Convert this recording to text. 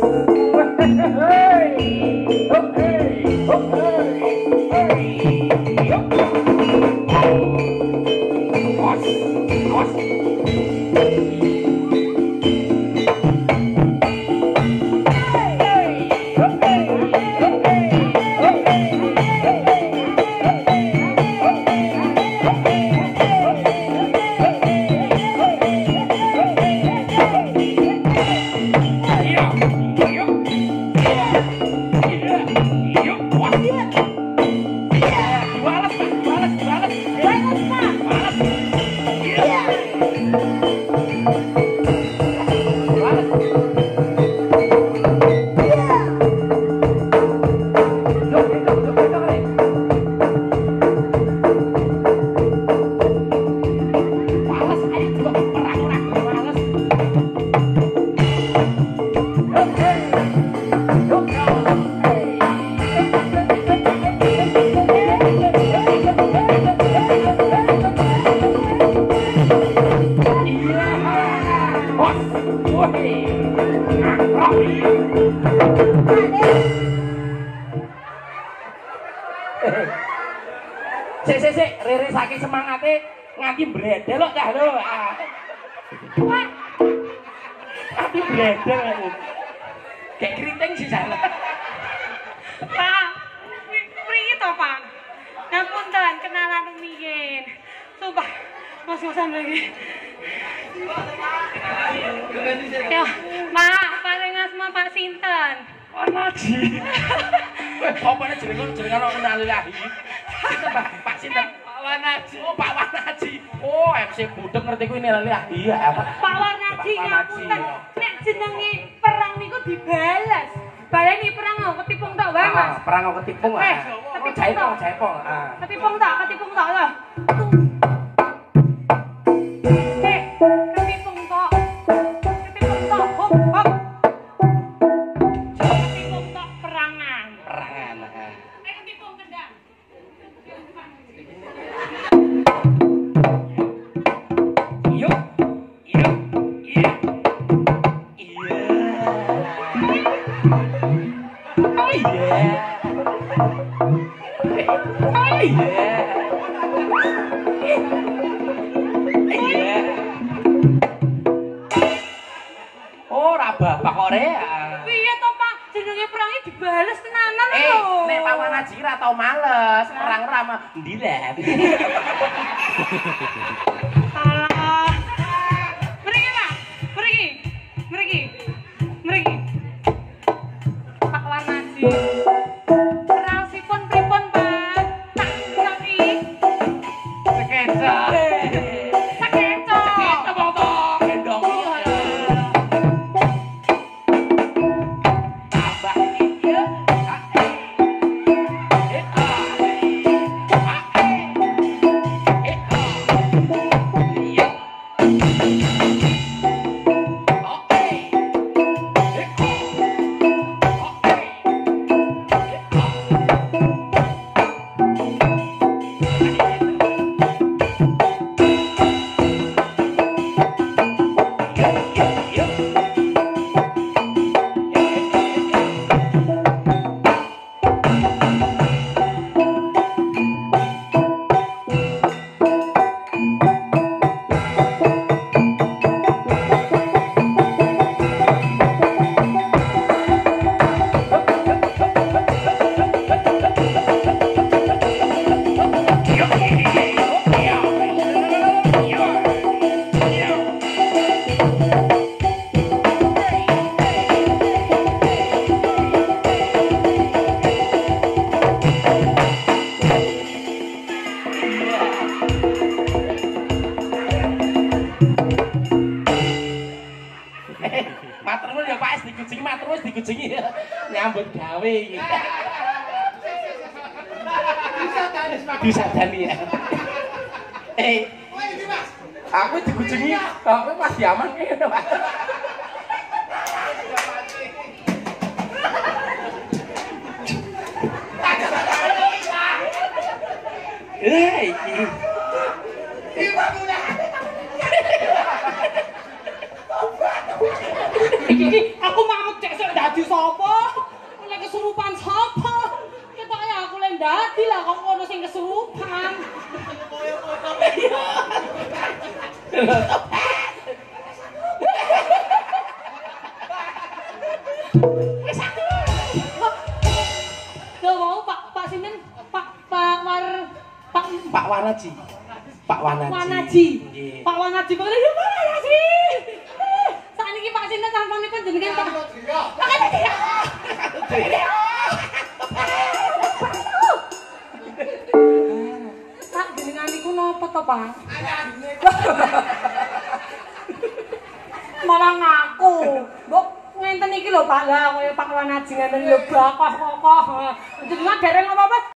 Sik, Rere saking semangate nganti bredel kok dah lho. Nganti bredel. Kayak keriting sih salah. Pak, priye to, Pak? Ngapunten kenalan rumiyin. Sumpah, mas-masan lagi. Yo, Mak, paling asma Pak sinten? Wanaji. Apa nek jenengan kok kenal ilahi? Pak sinten? Pak Wanaji. Oh, Pak Wanaji. Oh, MC budek ngerti ku ini ilahi ya. Pak Wanaji ngapunten. Nek jenenge perang niku dibales. Baleni perang kok ketipung tok wae, Mas. Perang kok ketipung. Ketipung tok. Ketipung tok lho. Ketipung tok. Hop. Ketipung tok perangan. Ketipung kendang. Yuk. Ora Bapak Korea. Piye to, Pak? Jenenge perange dibales tenanan lho. Nek Pak Wanaji ra tau males, perang ra mah ndilet. Alah. Mriki, Pak. Mriki. Pak Wanaji. Raosipun pripun, Pak? Tak ngerti. Sekeca. Sakeco. Potong gendong iya. Tambah iya. Nyambut gawe iki. Bisa tani ya. Aku dikujengi, aku masih aman kayaknya Pak. Iki aku mau cek sok dadi dadi sapa? Lek kesurupan sapa? Ketok ya aku lek dadi lah kok ono sing kesurupan. Lho mau Pak Sinten Pak Wanaji. Pak Wanaji. Wanaji. Nggih. Pak Wanaji kok ya Pak Wanaji. Sakniki Pak Sinten sampun jenengan Pak. Pak jenengan niku napa to, Pak? Malah ngaku. Mbok ngenten iki lho Pak, lah kaya Pak Wanaji ngenten lho bakoh-kokoh. Jenengan dereng apa-apa